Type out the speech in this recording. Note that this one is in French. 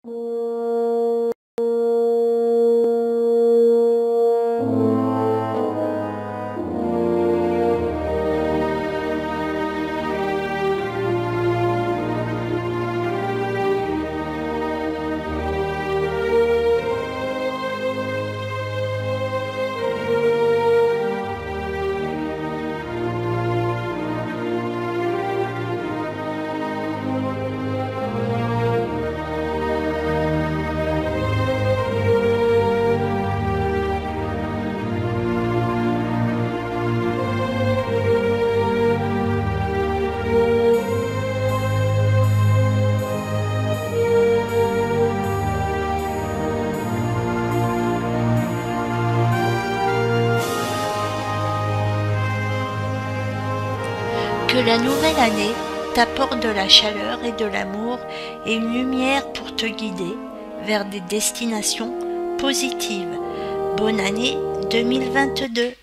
Que la nouvelle année t'apporte de la chaleur et de l'amour et une lumière pour te guider vers des destinations positives. Bonne année 2022.